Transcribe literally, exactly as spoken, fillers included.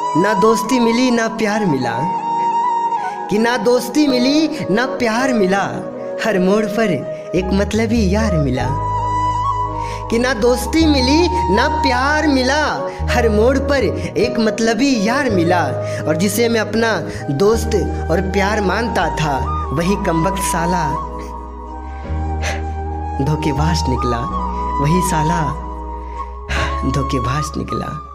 ना दोस्ती मिली ना प्यार मिला, कि ना दोस्ती मिली ना प्यार मिला, हर मोड़ पर एक मतलबी यार मिला। कि ना दोस्ती मिली ना प्यार मिला, हर मोड़ पर एक मतलबी यार मिला। और जिसे मैं अपना दोस्त और प्यार मानता था, वही कमबख्त साला धोखेबाज निकला, वही साला धोखेबाज निकला।